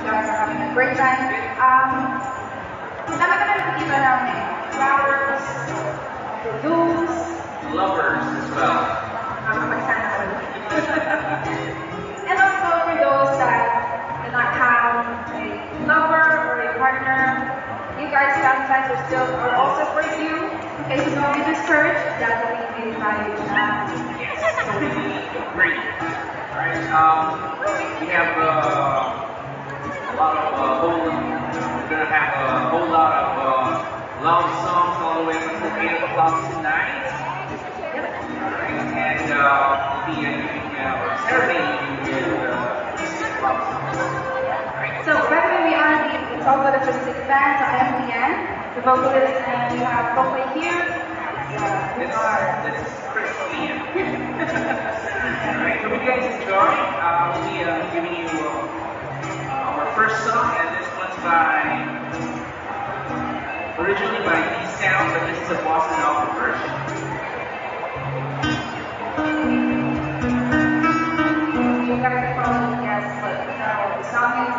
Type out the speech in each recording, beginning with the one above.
You guys are having a great time. Dami ka na nakikita namin. Flowers, balloons, Lovers as well. Magsana all. And also for those that do not have a lover or a partner, you guys sometimes are also for you. Okay, so don't be discouraged. Definitely may tayo na. Yes, totally agree. Alright, we have a lot of we're gonna have a whole lot of love songs all the way until 8 o'clock tonight. Alright, and we'll be serenading you with love songs. Alright, So by the way, we are the Talbot Acoustic Band, so I am Leanne, the vocalist, and we have Copley here. this is Christian. Alright, hope you guys enjoy. We'll be giving you our first song, and this one's originally by D-Sound, but this is a Boston Album version. You guys are probably guess what the song is.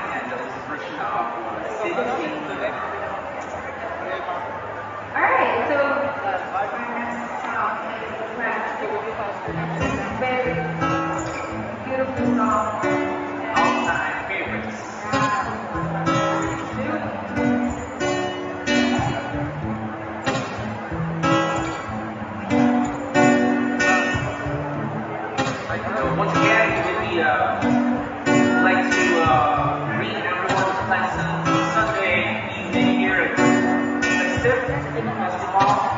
and this version of Sydney. Alright, so my next song is a very beautiful song. All-time favorites. Once again, we like to greet everyone's pleasant Sunday evening here at Festive Festival.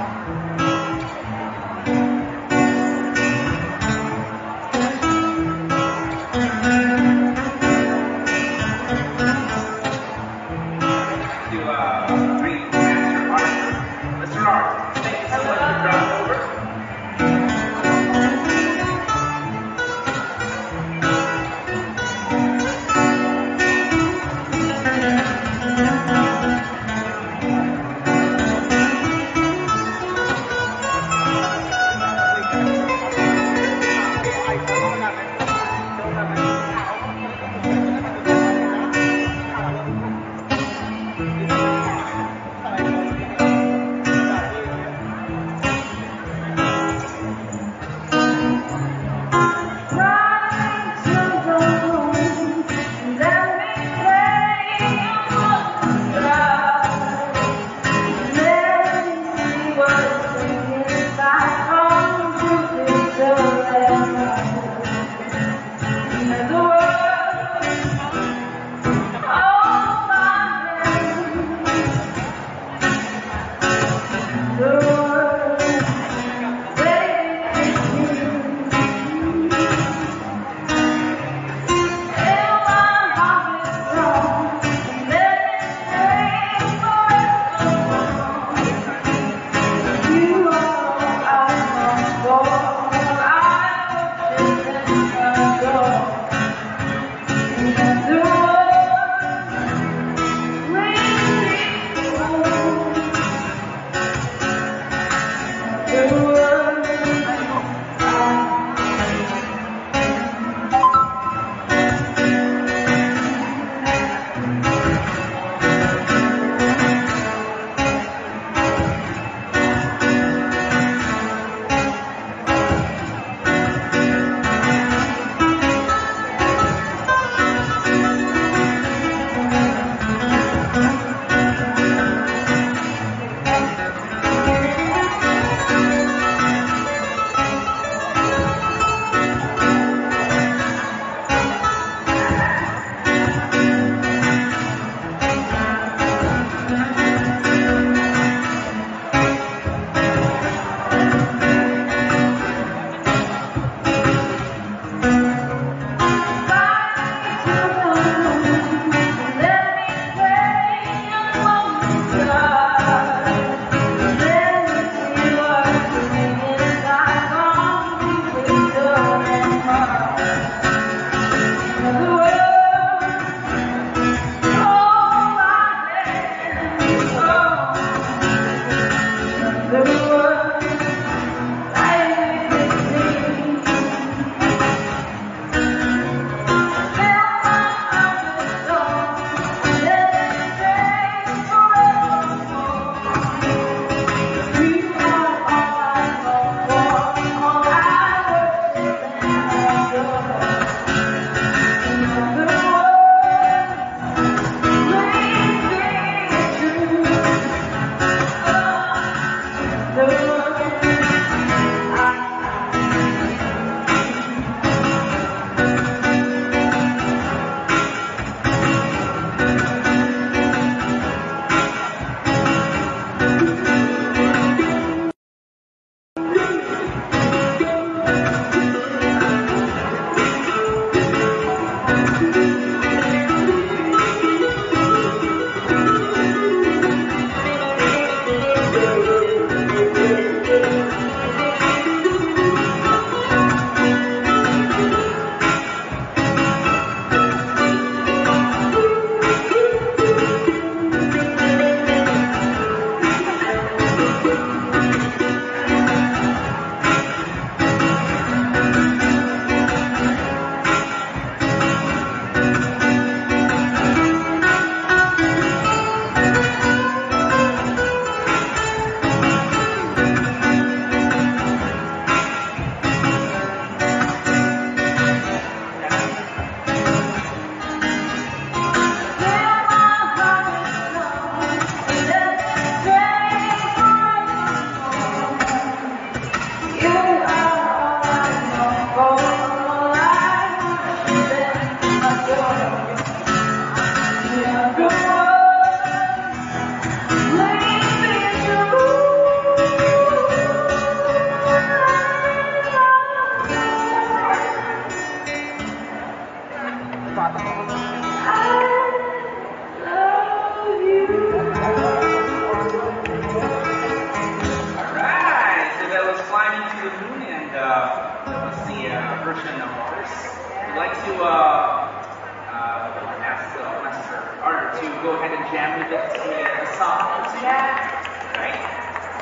go ahead and jam with the song. Yeah. Right?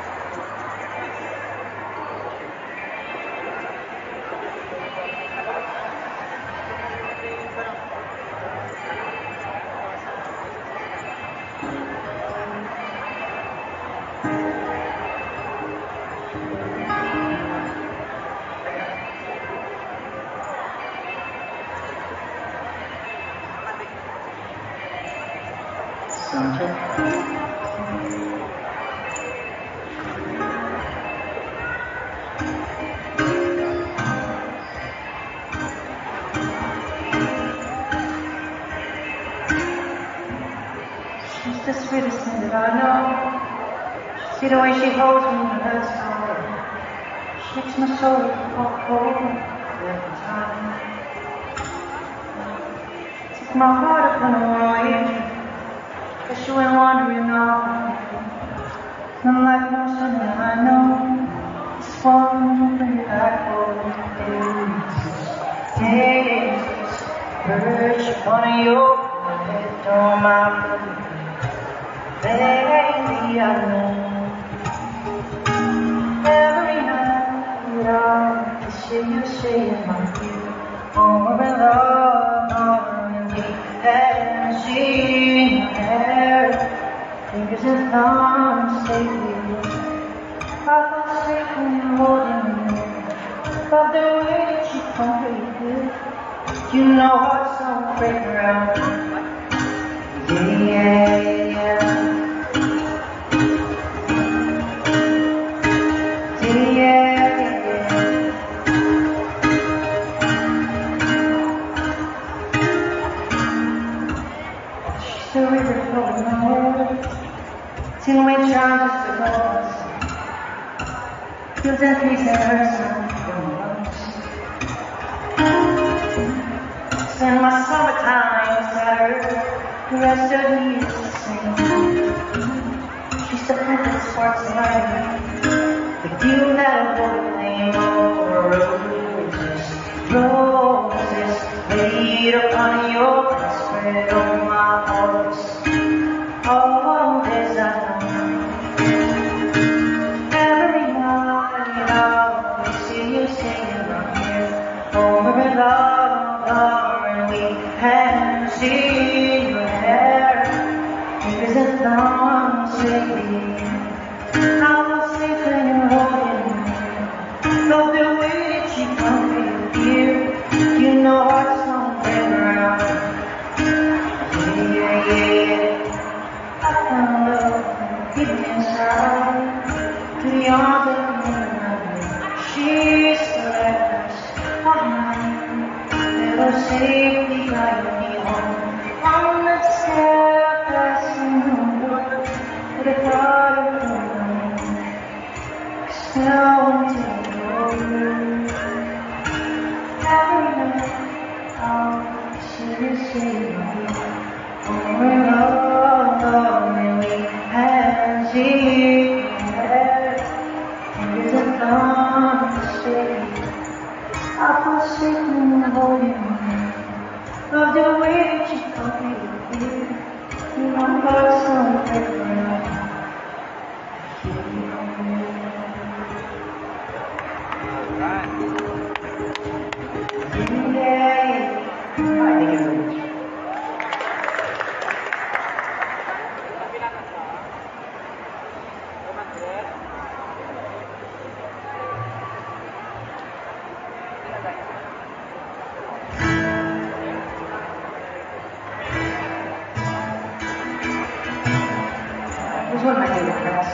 She's the sweetest thing that I know. See the way she holds me in her side. She makes my soul cold every time. Took my heart upon a voyage, but she went wandering off. Unlike most women I know, this one will bring it back home. Jesus, perch upon your head on my foot. Baby, I know every night I kiss you say in my ear, over and over and me, and see your hair, fingers and thumbs take you. I feel safe when you're holding me, love the way that you complete it. You know hearts don't break around. Yeah. She's a river flowing nowhere, tin which round just above us, fields and trees and her sun from us. Spend my summertime beside her, the rest of me is the same. She's the perfect sparks of light, the dew that will flame over roses laid upon your breast, spread on my horse. All this I know. Every night I'll see you singing right here, over and over, and we can see your hair, fingers and thumbs lately. I will sleep when you're holding me. Love the way that you come in here. You know hearts don't break around. Yeah. I found love hidden inside, to the arms of the moonlight. She's the last behind. Never safely guide me home. On the stair passing over, with a thought of now until you every night I'll see you say over and over, and we have seen it. Fingers and thumbs steady. I feel safe when you're holding me. Love the way that you come here. You know hearts don't break around. It was one of my favorite tracks.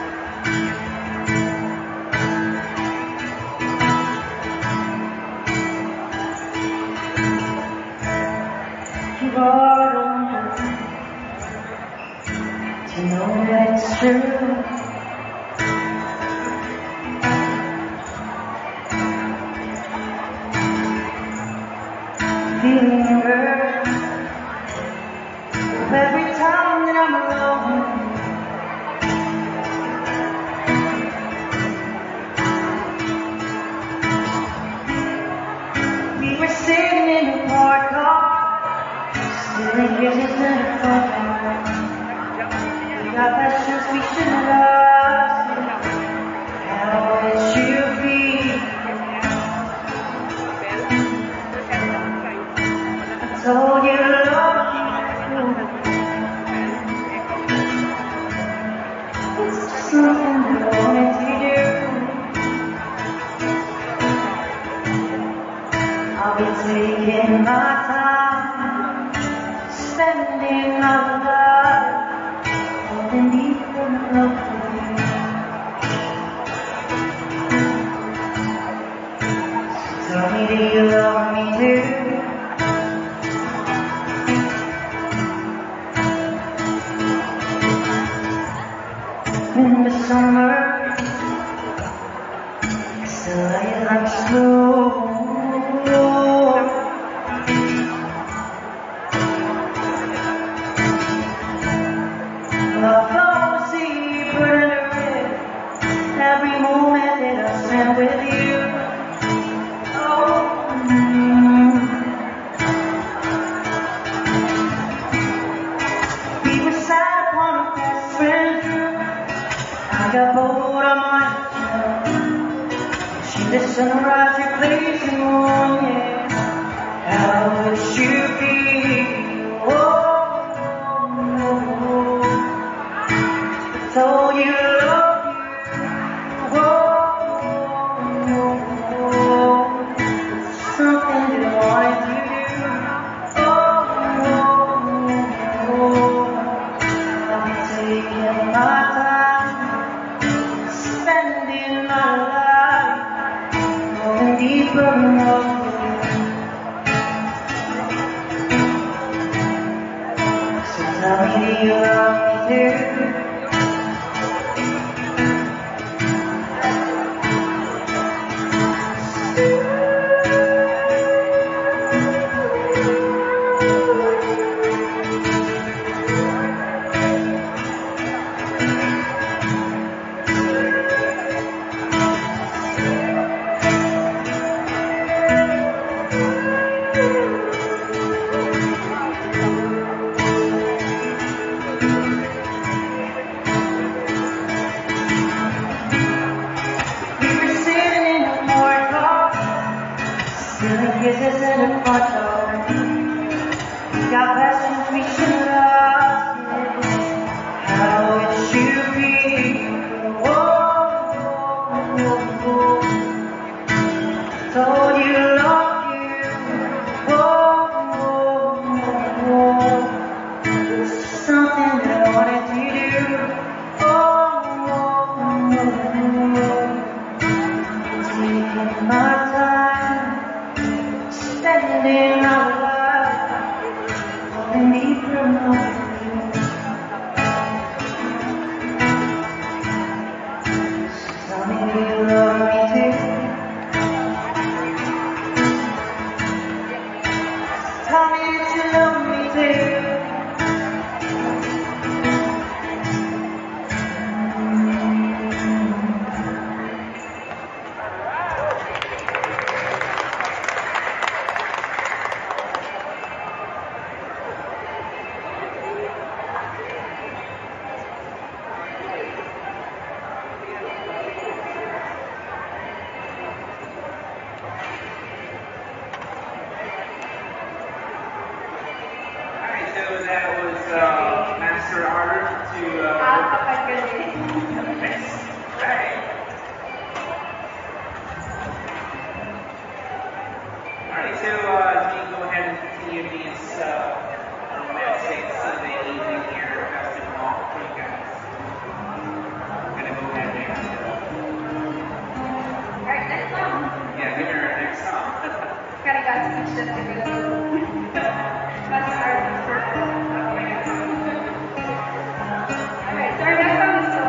You are older to know that it's true. Feeling hurt every time that I'm alone. We were sitting in a park car, staring kisses in a photo. got questions we should ask. How it should be. I told you love you. It's just something that I wanted to do. I'll be taking my time, spending my life, falling deep in love with you. So tell me, do you love me too? In the summer, it's the light like slow. Love falls deeper in every moment that I spend with you. Oh, we were sat upon a best friend. I got bored of my she the sunrise replacing moon, yeah. How it should be. Oh, no. I told you love you. Oh, it's something that I wanted to do. I'll be taking my time, spending my life, going deeper in love with you. So tell me, do you love me too? Kisses in a photo. We got questions we should ask. How it should be. Told you love you. It's something that I wanted to do. Taking my time, spending our life, falling deeper in love with you. So tell me, do you love me too? Tell me that you love me too. So that was Master Art to next. Right. Alright, so we can go ahead and continue these romantic Sunday evening here festival for you guys. I'm gonna go ahead and Alright, next song. yeah, give her our next song. Kinda got to each just to go. Master Art first. Alright, so our next song is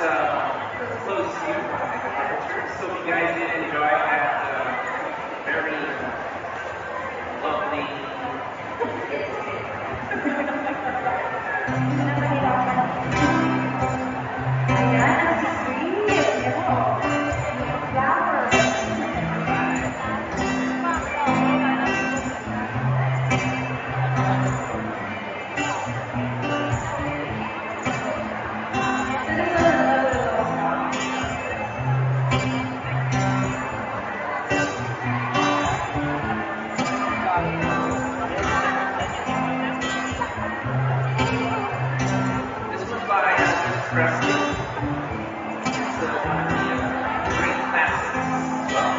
close to you. So you guys did enjoy that very lovely. Ayan, ang sweet. Ano? Flower. This was by Elvis Presley. It's one of the great classics as well.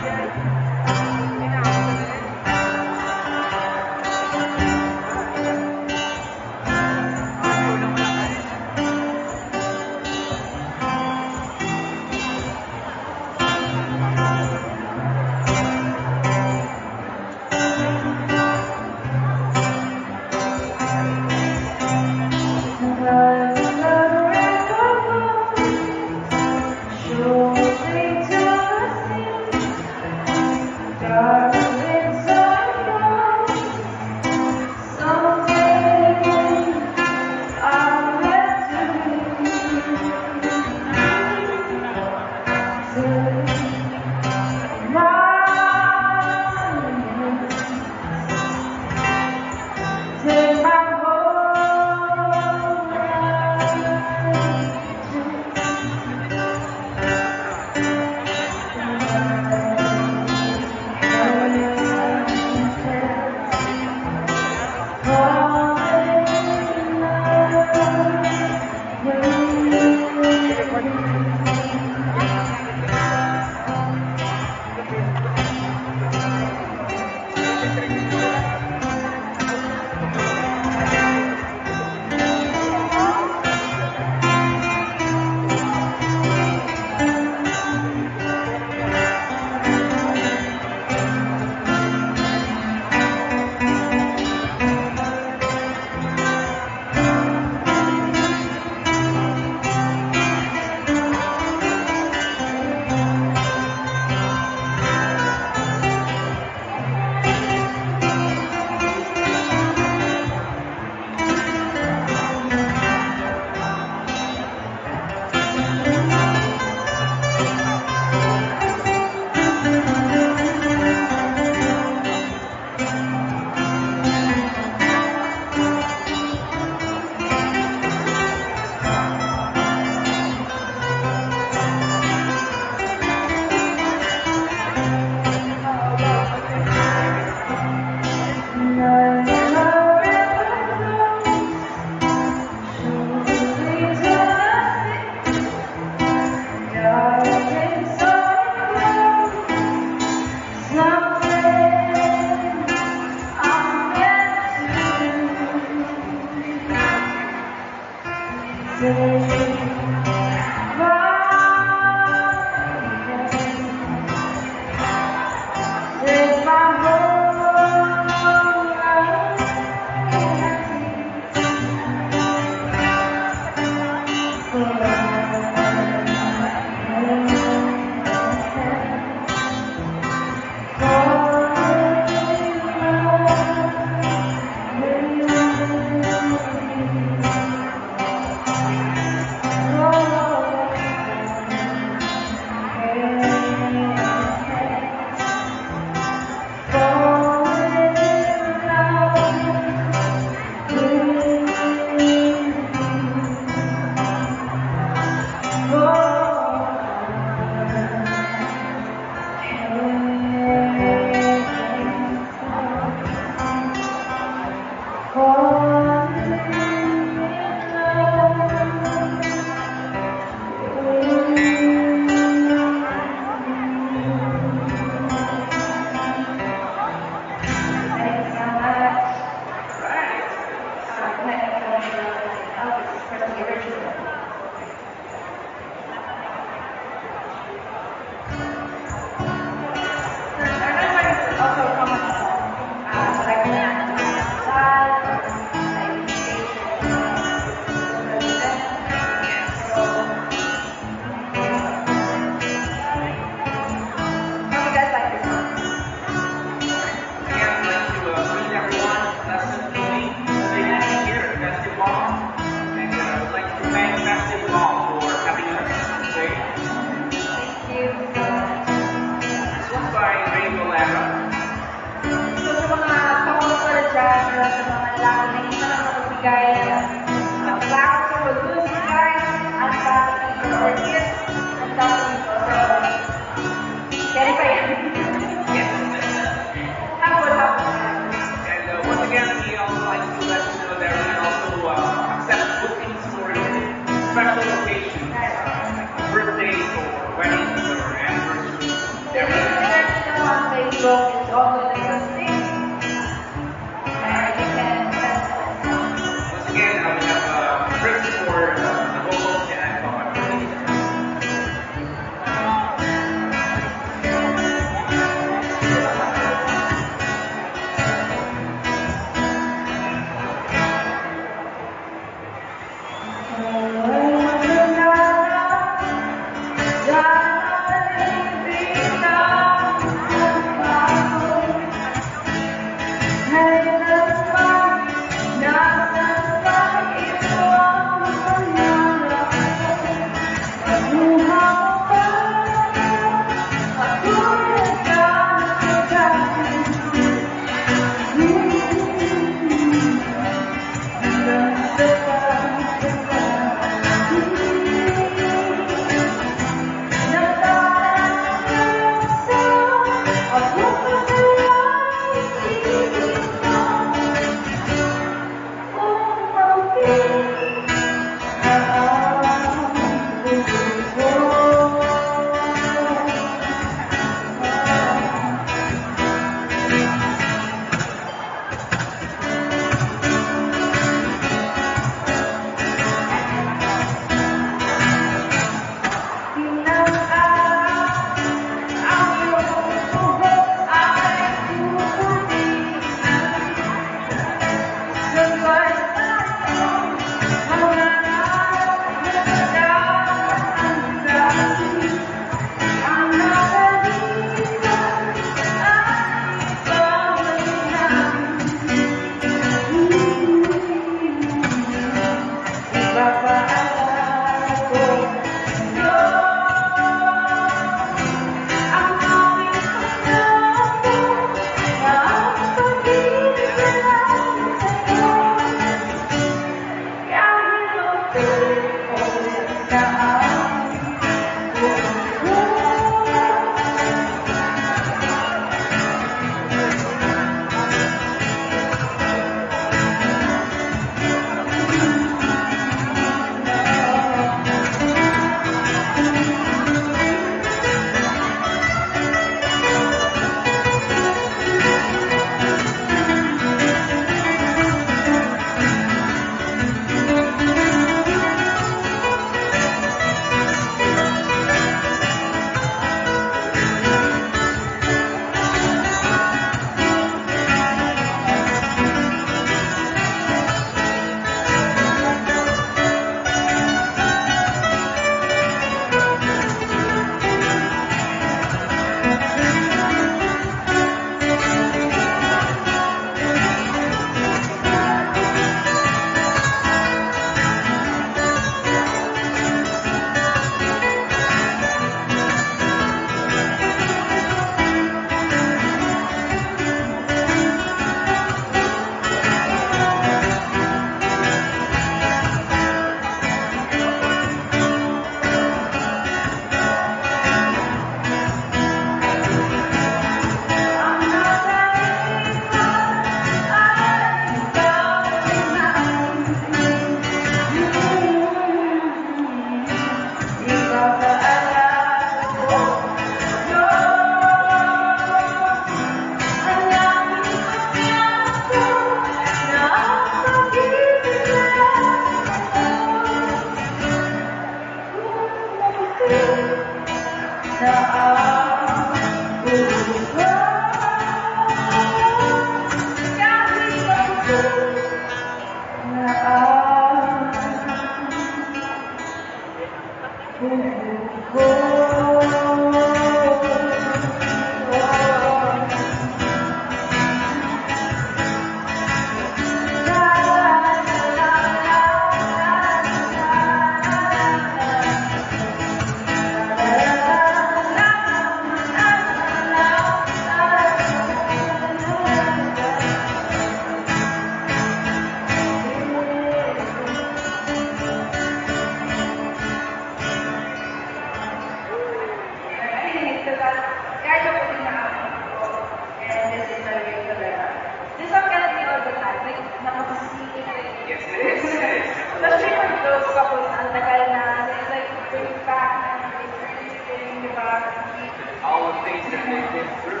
This song cannot be all the time. Like, napakasingit. Yes, it is. It is. Especially for those couples na ang tagal na, it's like bring back memories, revisiting, di ba? All the things that they've been through.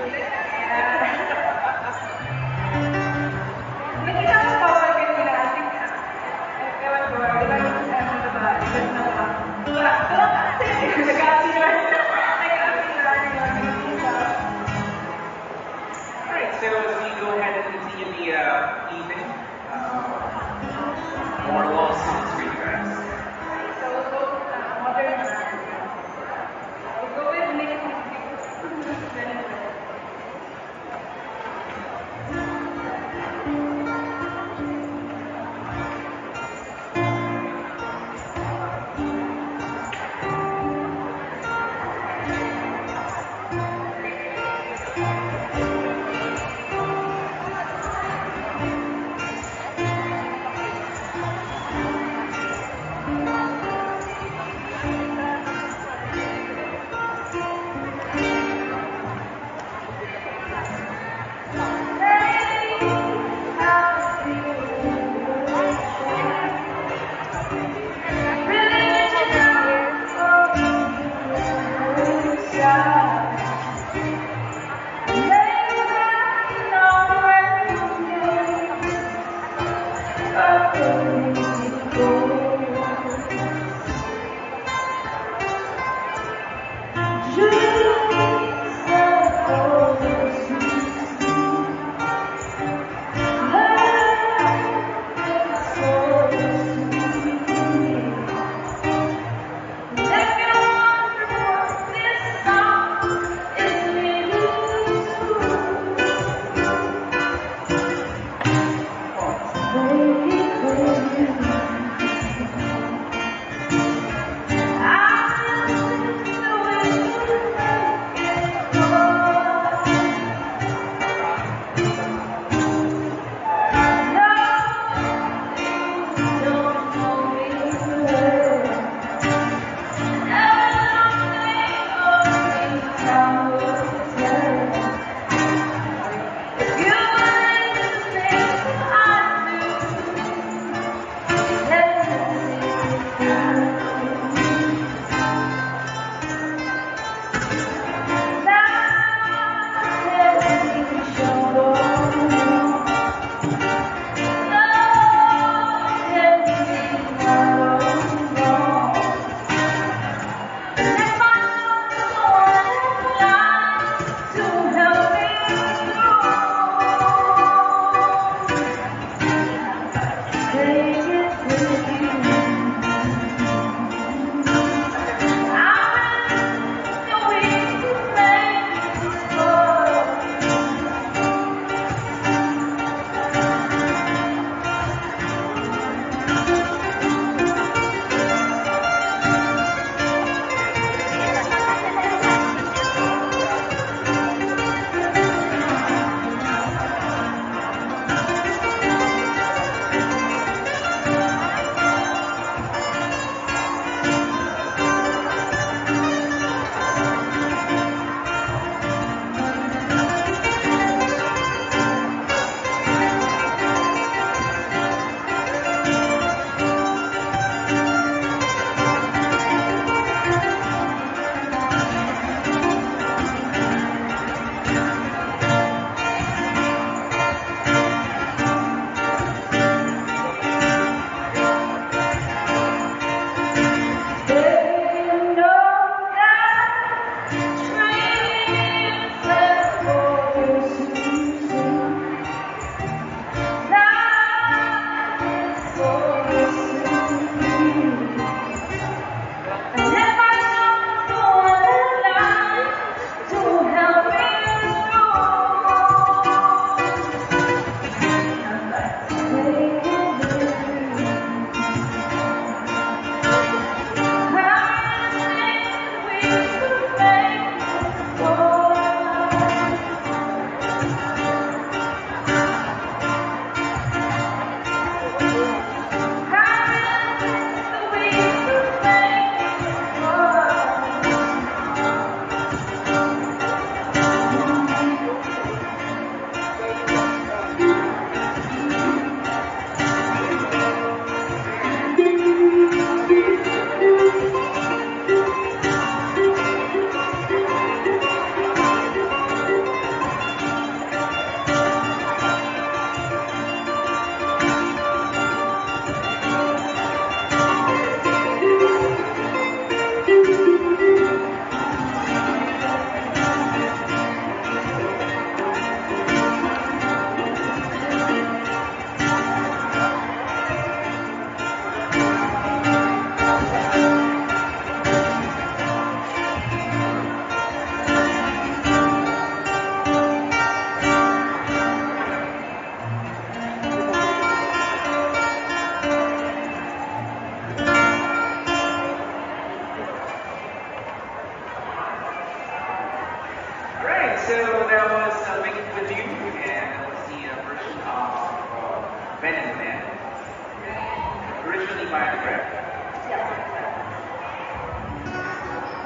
Nakita ko pa pag yun na, I think, ewan ko, di ba yung ano ba, ikas na ba? Parang nag-aati na rin. Alright, so as we go ahead and continue the evening, more love songs for you guys. So we'll go modern. We'll go with Nick.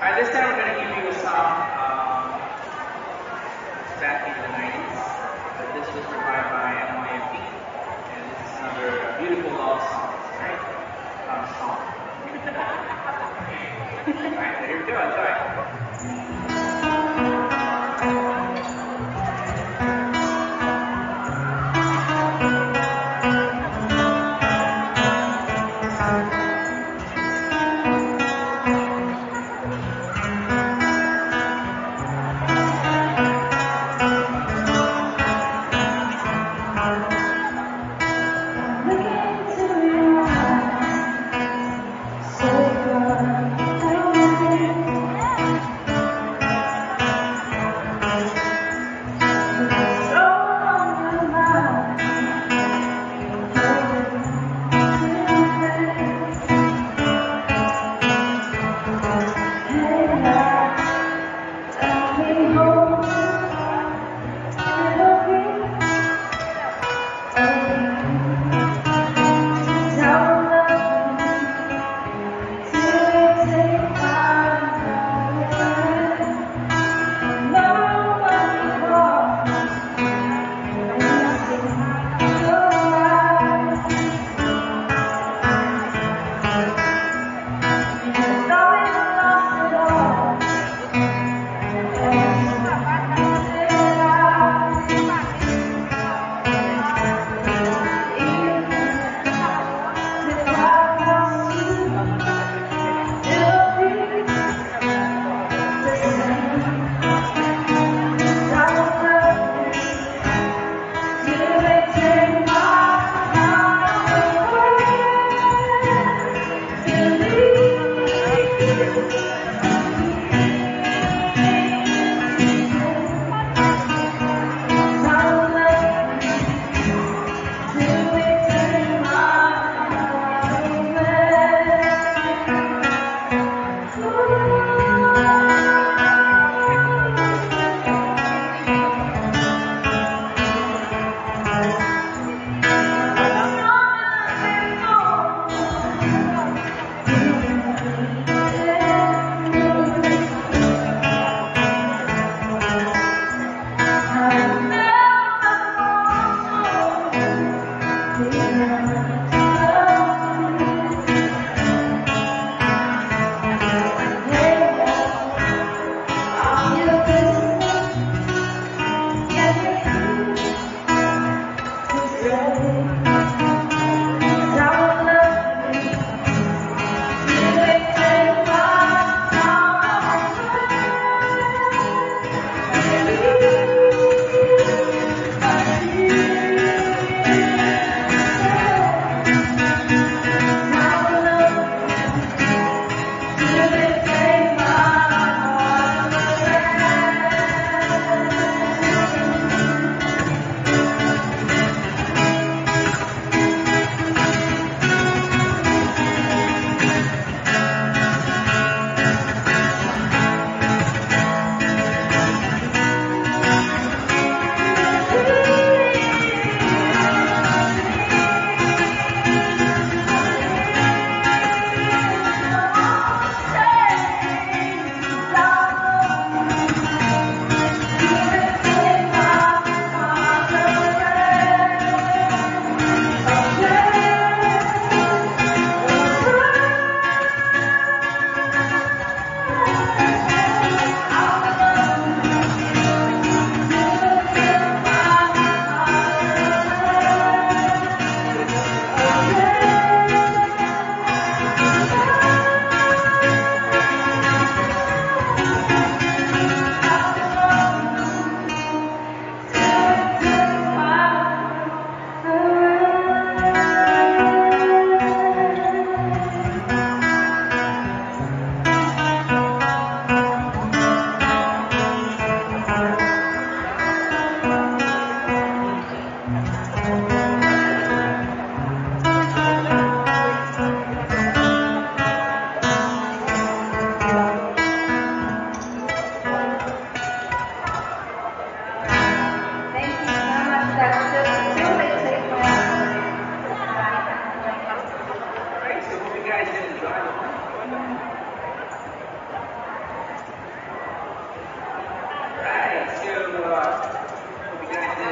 Alright, this time we're going to give you a song back in the 90s. This was provided by NYMP. And this is another beautiful love song, right? Song. Alright, so here we go. Enjoy.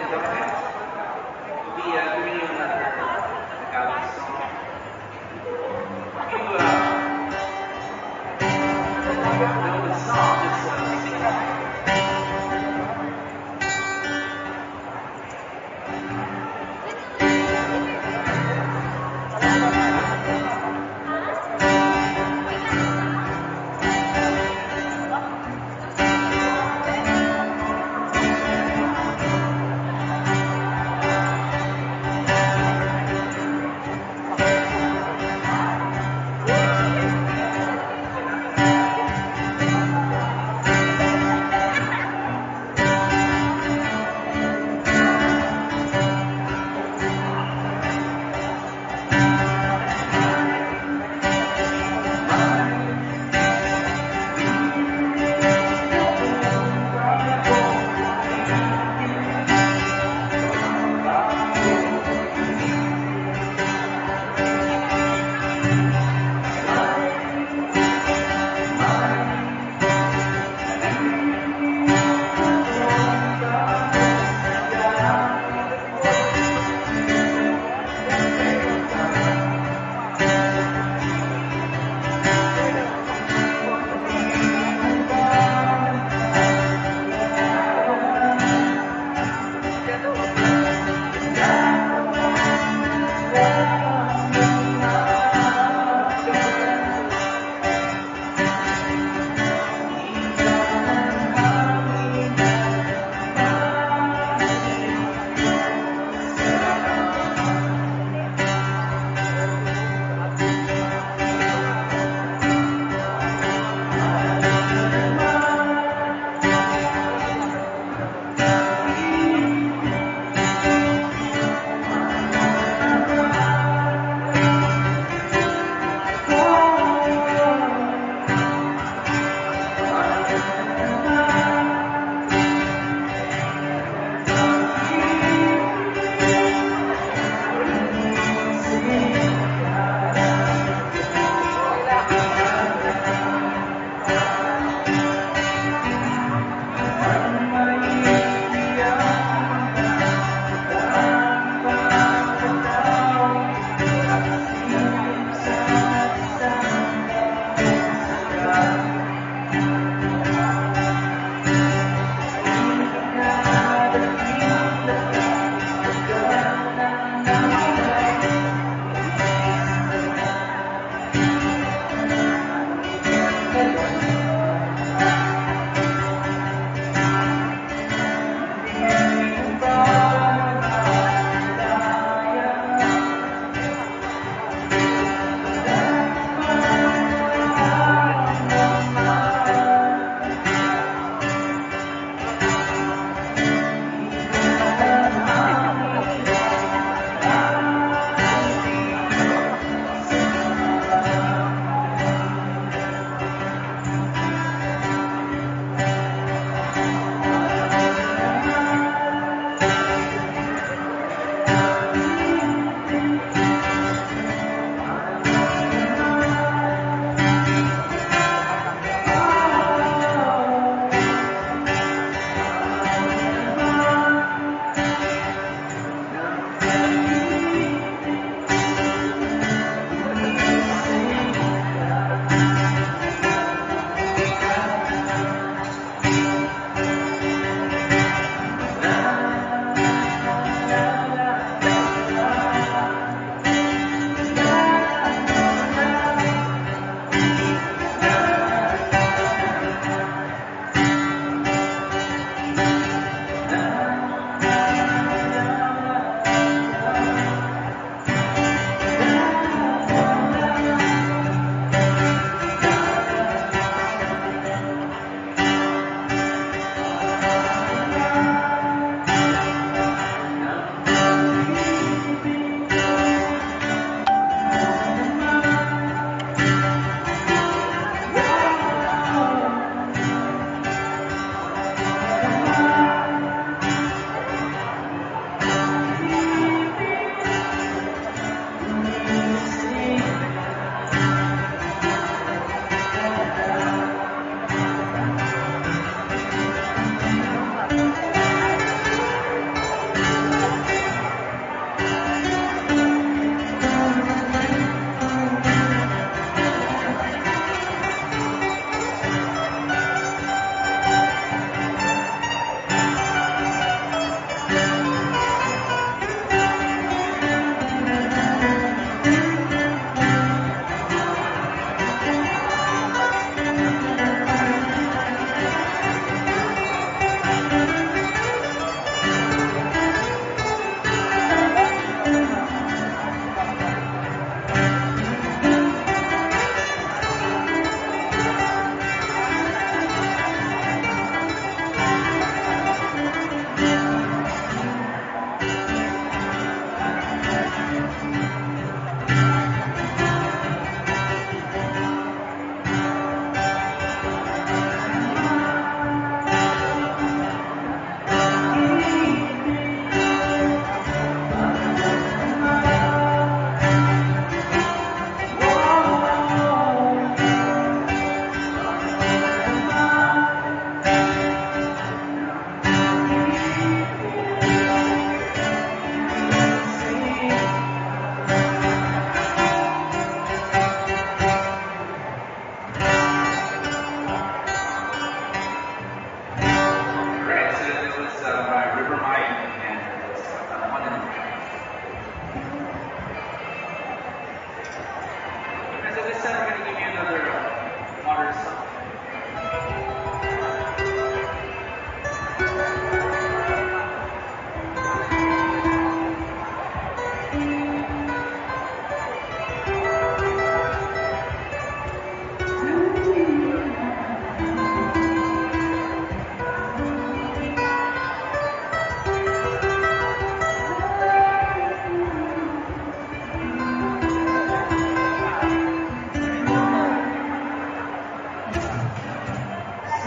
go ahead. We'll be giving you another Tagalog song. You know the song, just sing along.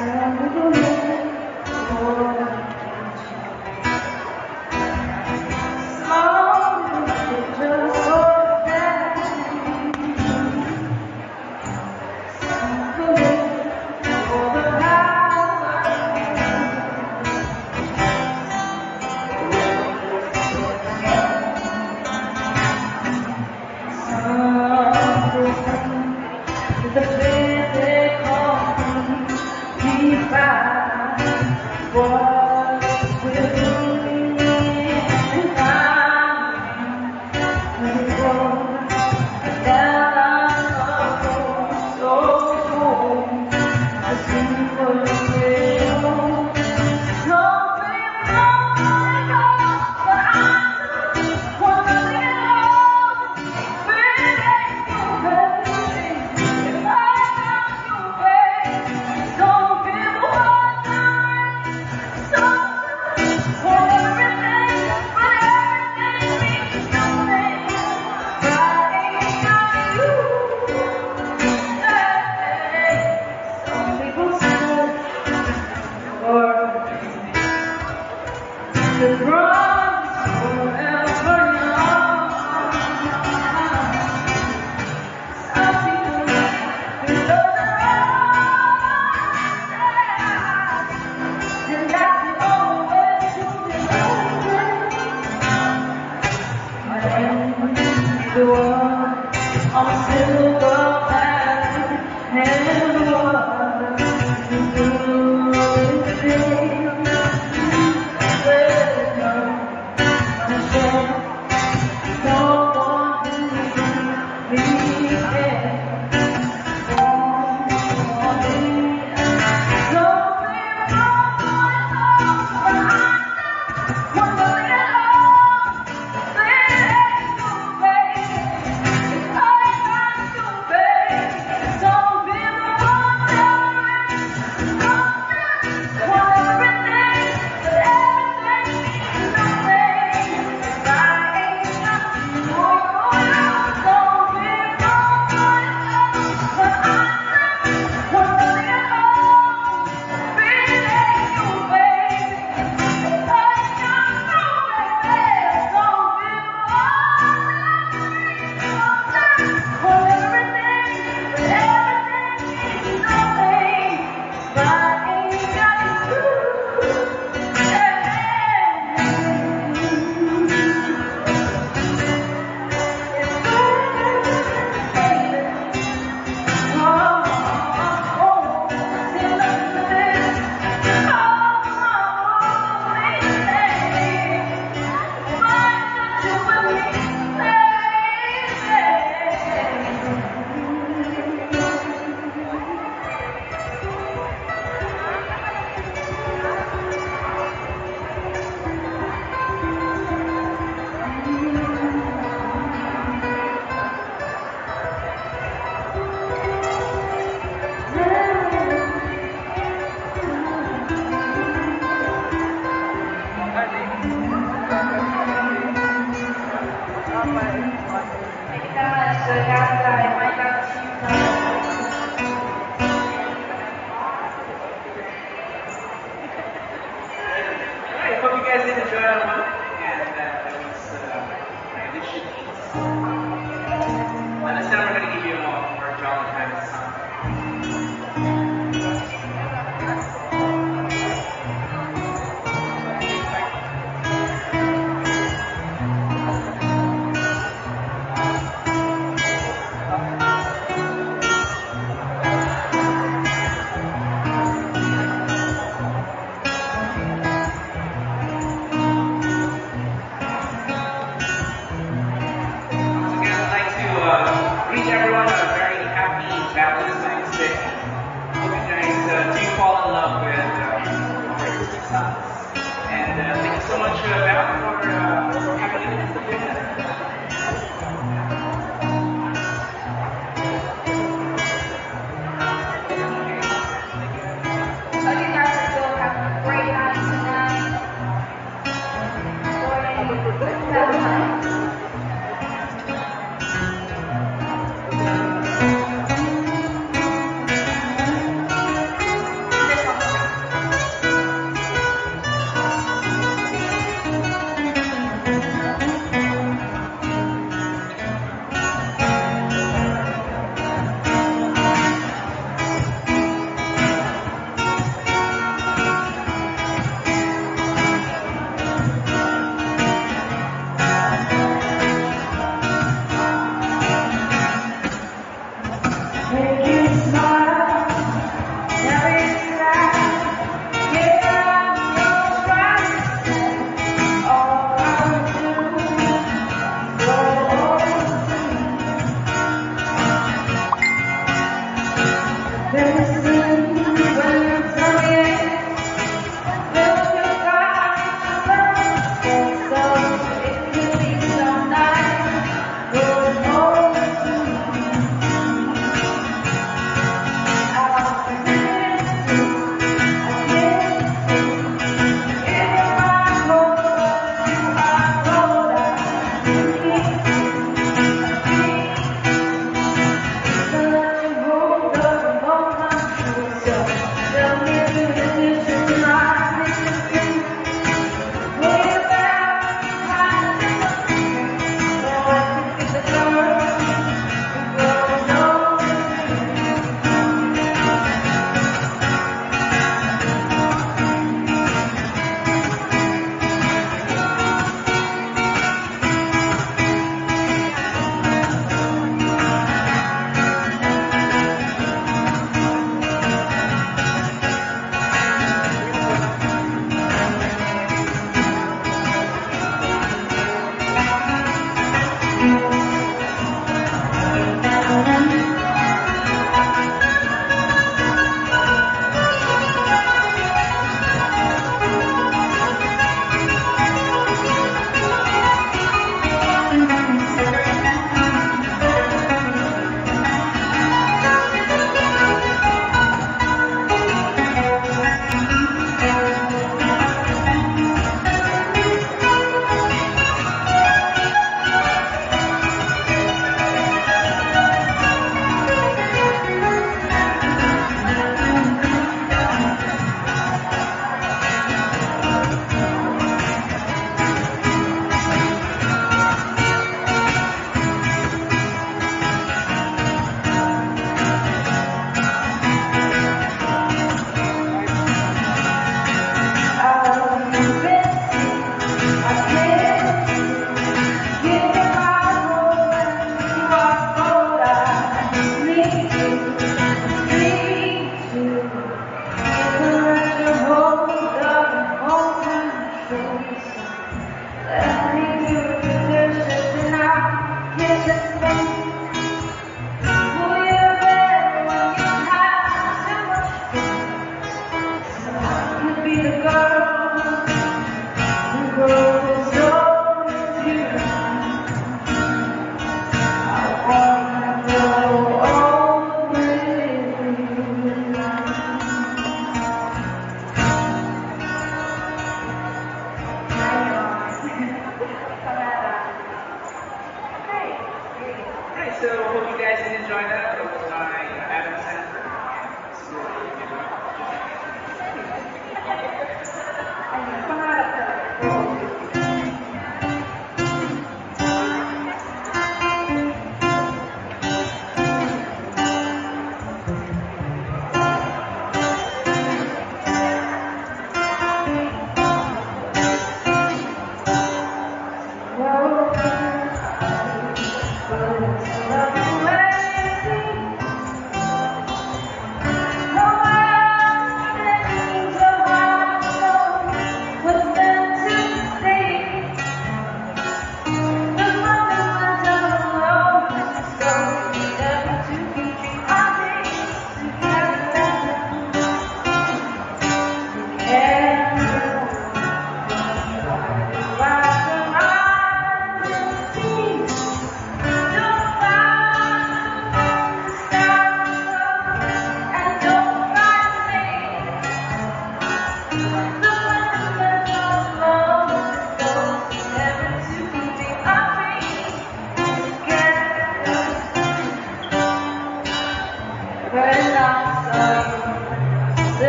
The physical, deep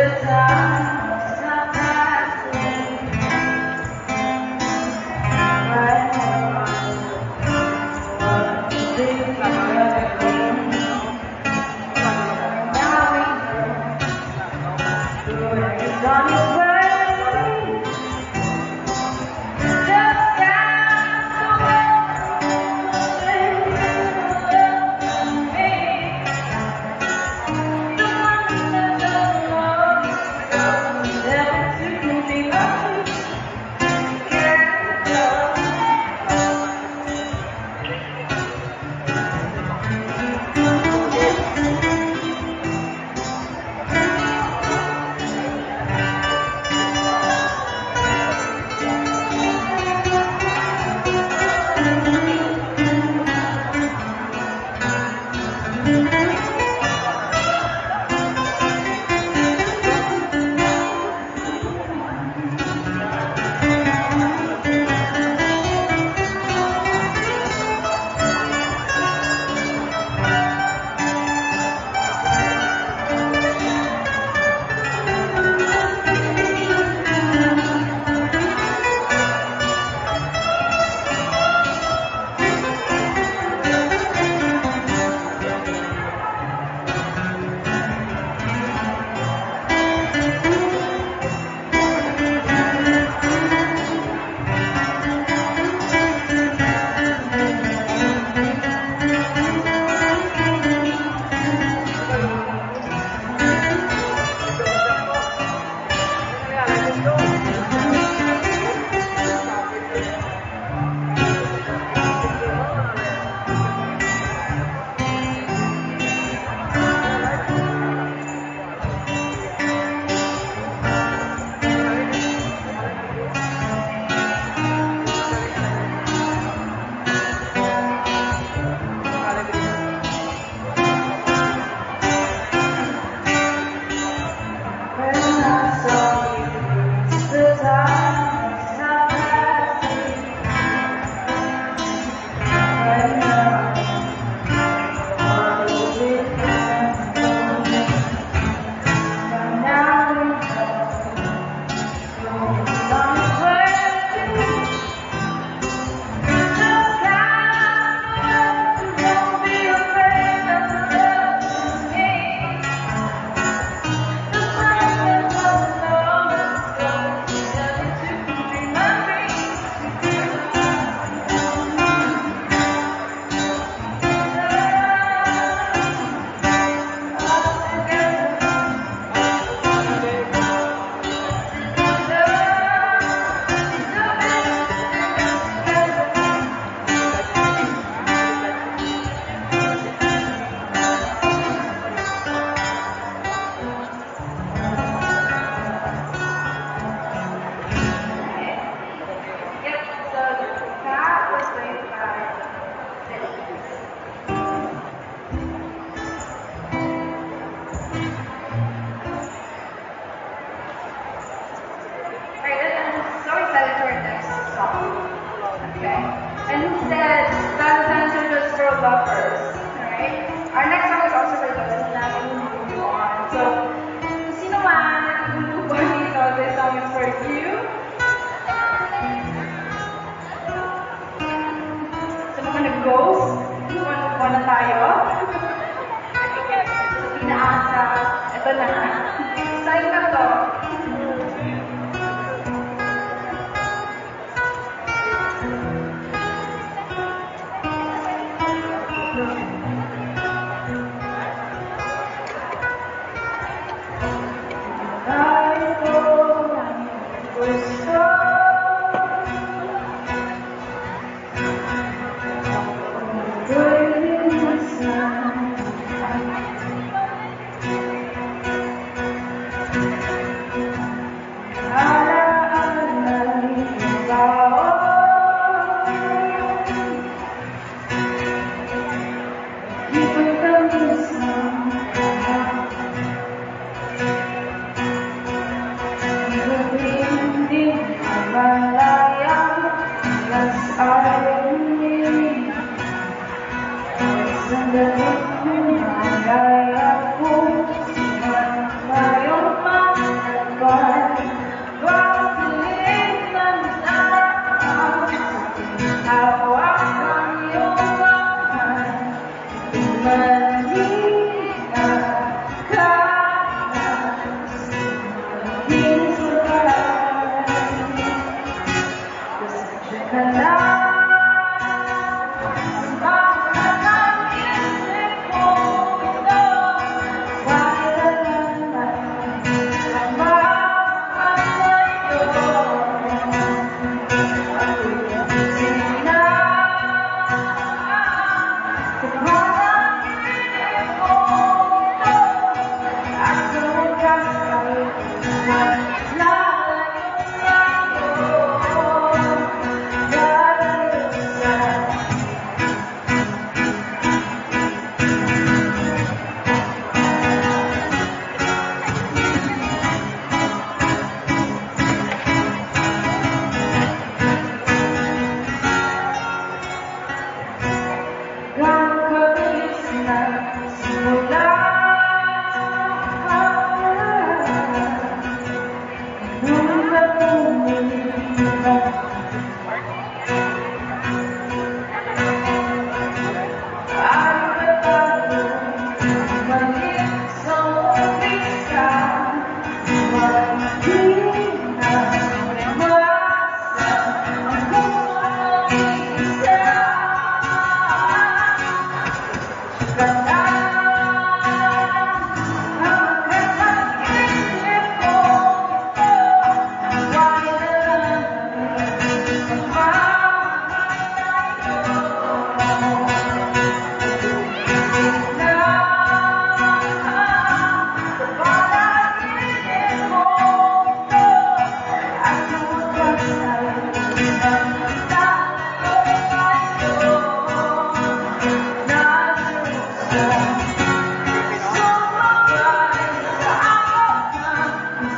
Sandali, malay ako, suman tayong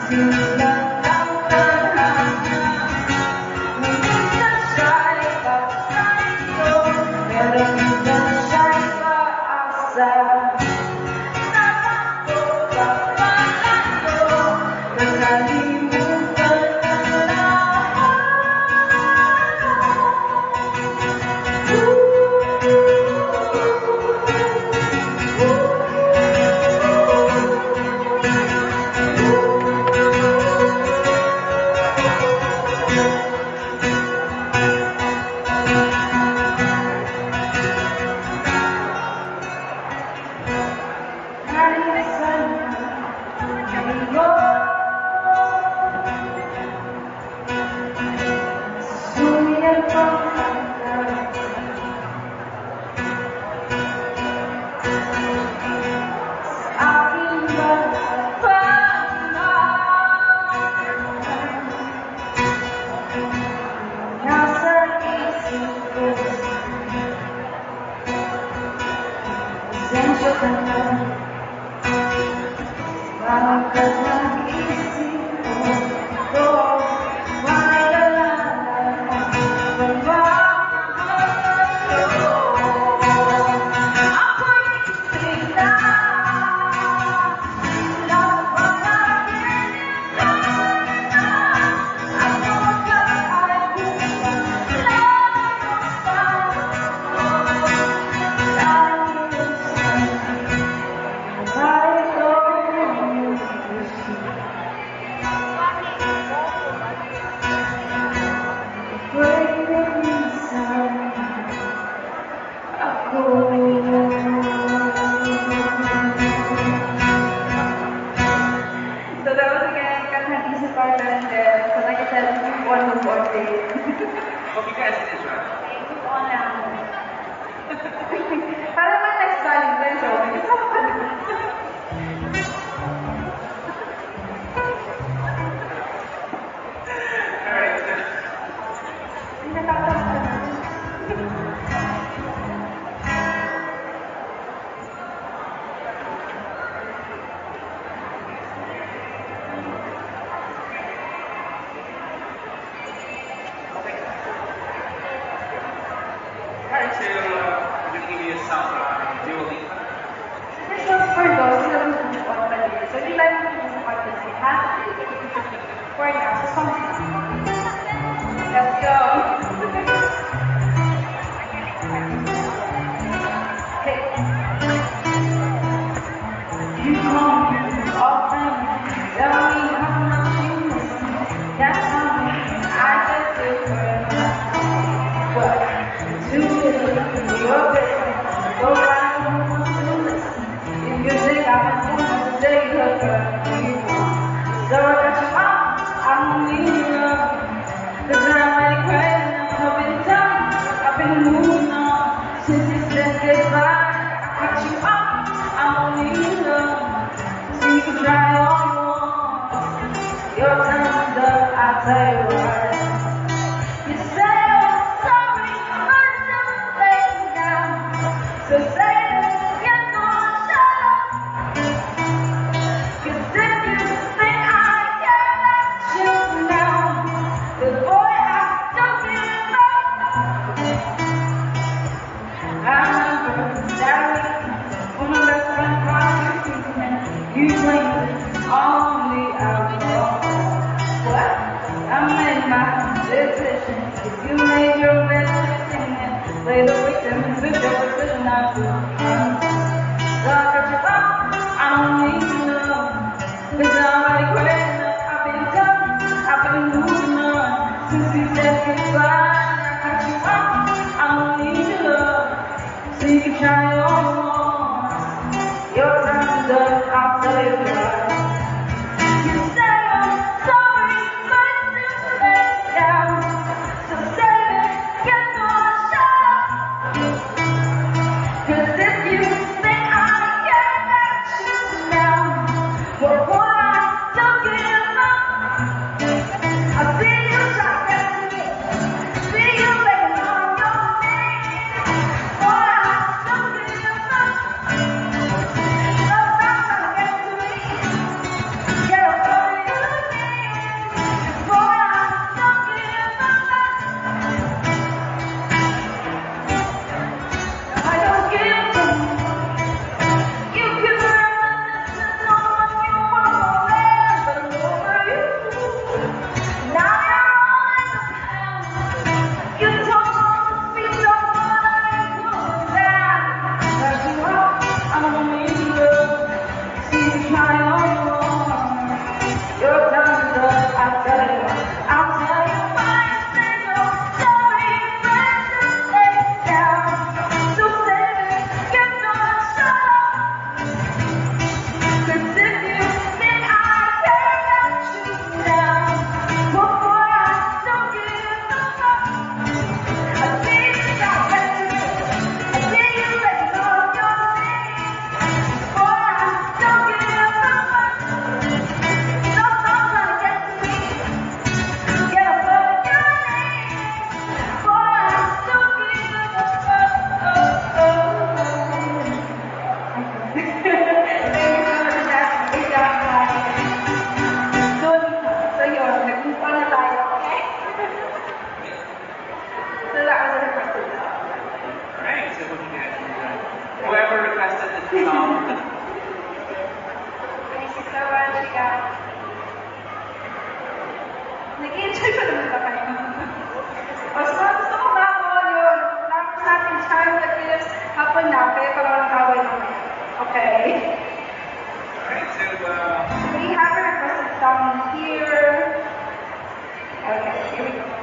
Hope you guys did this right. Move on now. Para naman next Valentine's, This was for those who don't move on already. So, di lang yung sa pag-isip, ha? For now, sa songs na. Let's go! Okay. You call me often, tell me how much you miss me. That's how I just do for what? Too little in your business. Go around to listen. If you think I'm going to take her, you want. So I got you out, I don't need you love. Cause I'm already crazy, I've been done, I've been moving on. Since you said goodbye, I got you out, I don't need you love. So you can try all you want. Your time's up, I'll tell you what. You say I'm sorry, but just lay down. So say it, get on, shut up. Cause if you think I can let you down, then boy, I don't give up. I remember that week when my best friend called you blamed it on the alcohol. What? I made my decision. If you made your best decision, play the victim and fix your decision not to. So I got you up, I don't need you love. Cause I'm already crazy, I've been done, I've been moving on. Since you said goodbye, I got you up, I don't need you love. So you can try all you want. Your time's up, I'll tell you what. You say I'm sorry, but just lay down. So save it, get on, shut up. Cause if you think I can let you down, well, boy, I don't give up. I see you talking to me, see you begging on your knees. Boy, I don't give up. Thank you so much, guys. Nag-enjoy pa naman ba kayo? Basta gusto ko nga ako yun. Tapos natin time like this, hapon na, kaya pala walang kaway naman. Okay? Alright, so, We have a requested song here. Okay, here we go.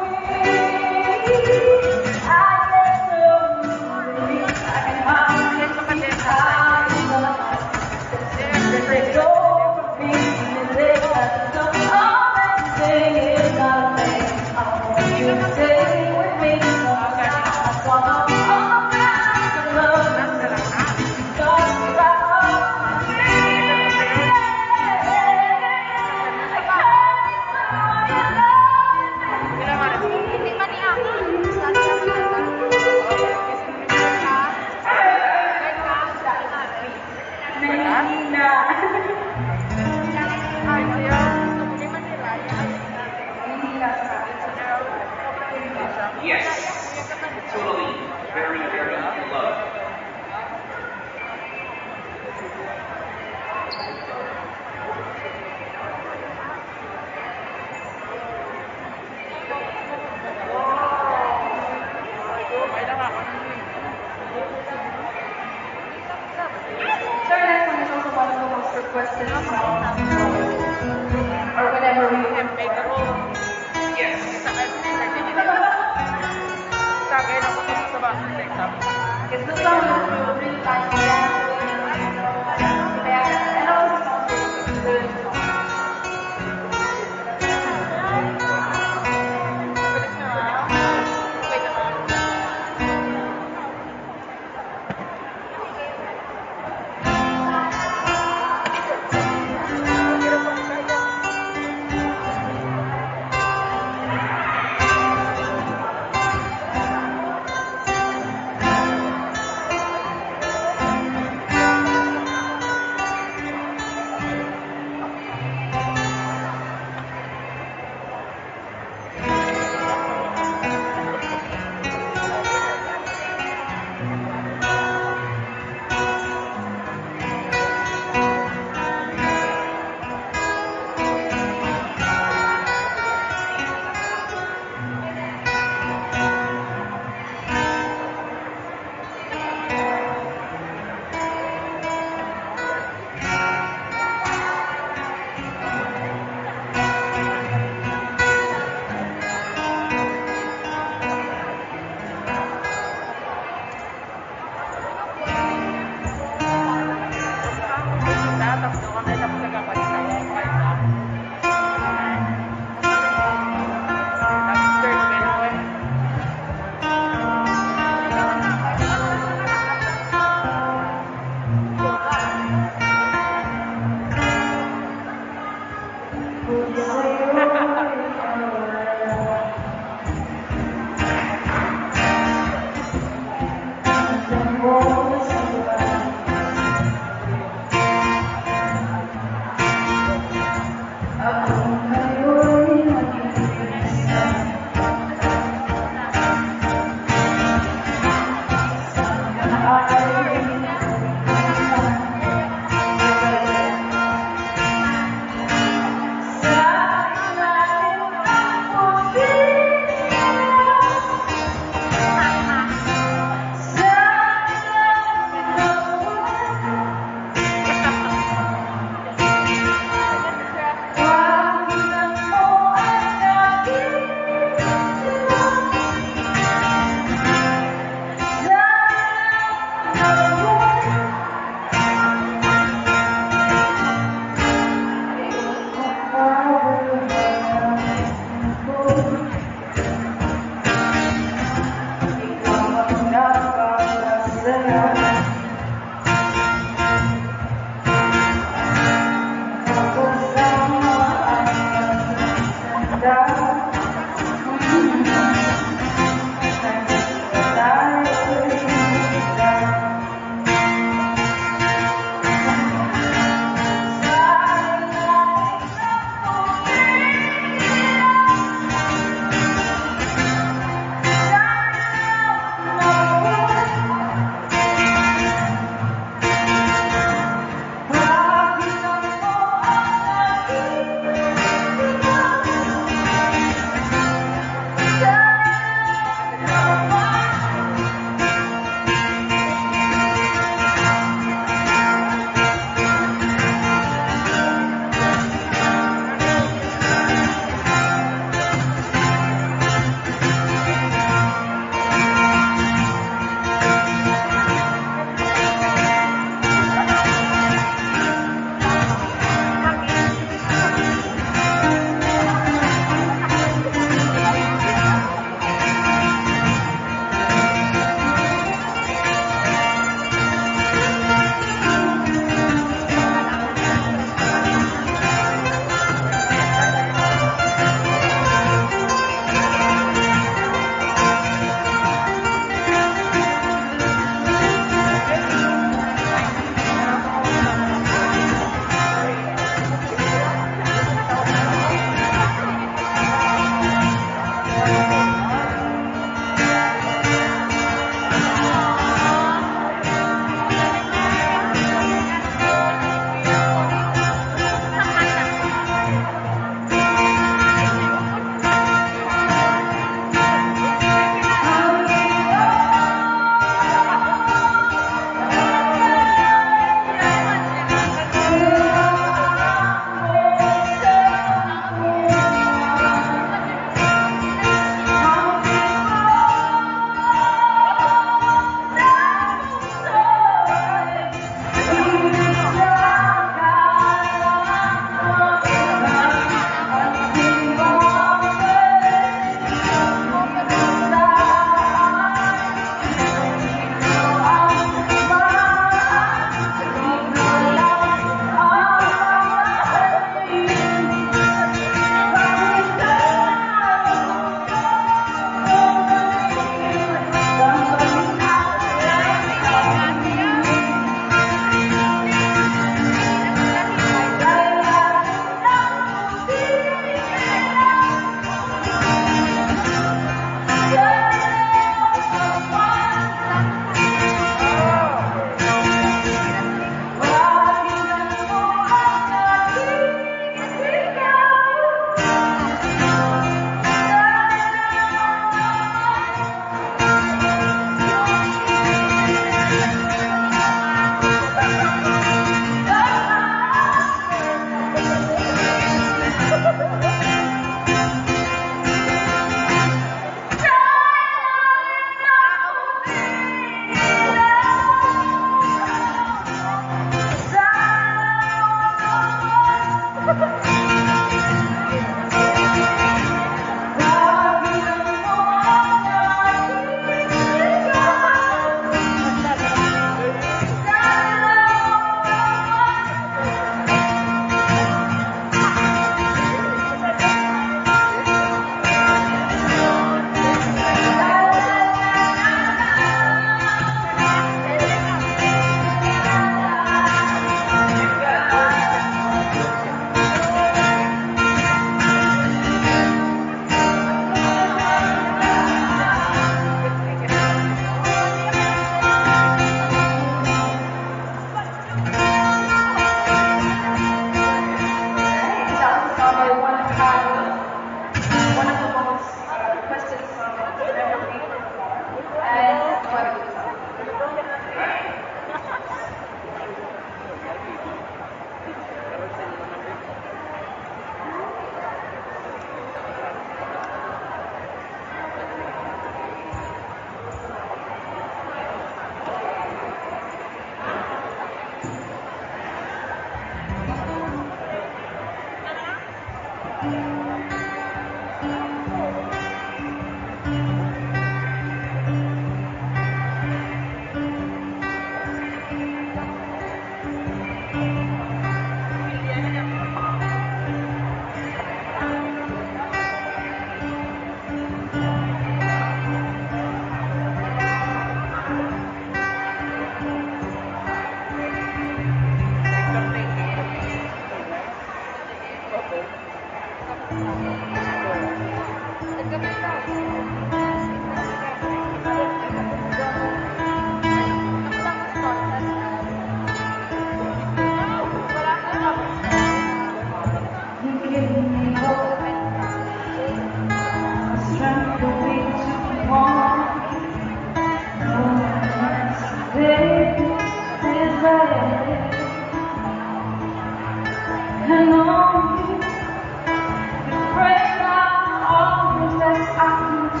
And on you, pray now, all the best I can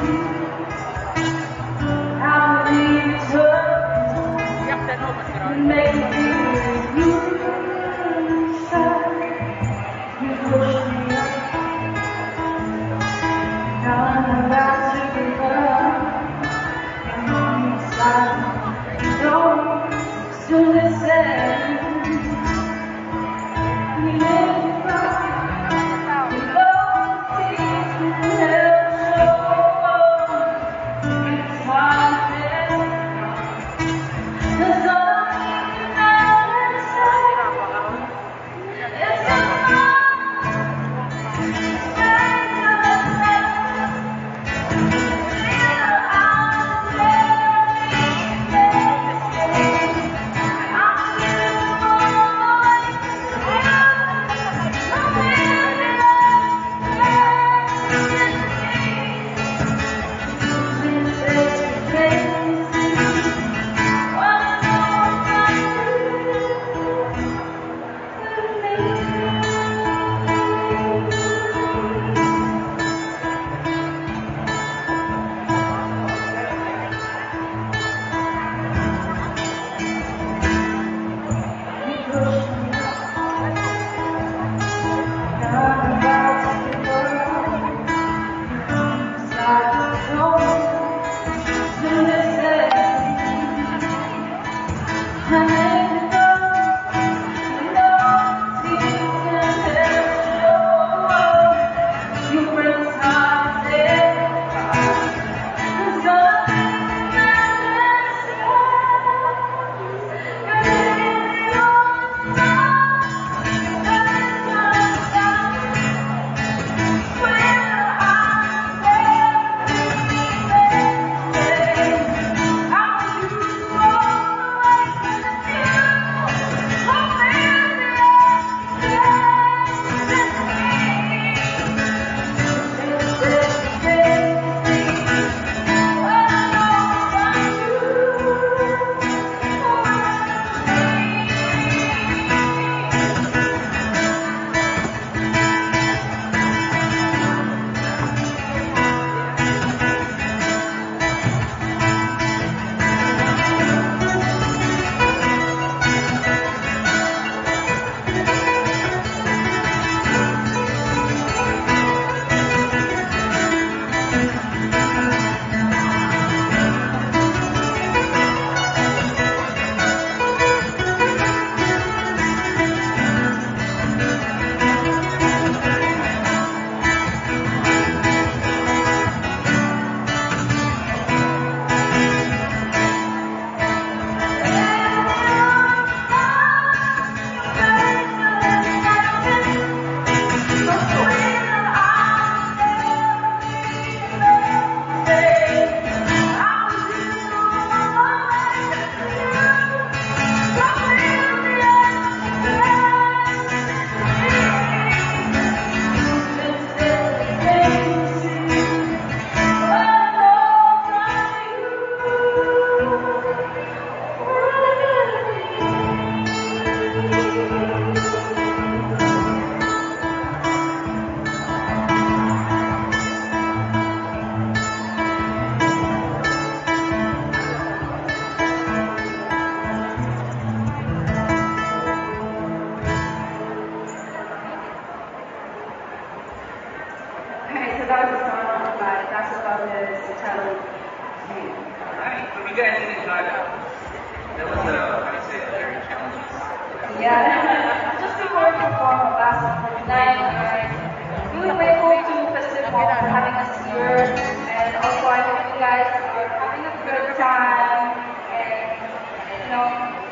that was a song by That's About It, titled Dream. Alright, so you guys did enjoy that. That was how you say it, very challenging. Yeah. Just before we perform our last song for tonight, I'm really grateful to Festival for having us here. And also I hope you guys are having a good time. And, you know,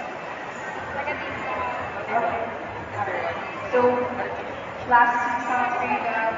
okay. So, last song for you guys.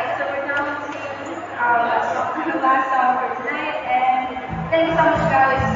Last song for tonight, and thanks so much, guys.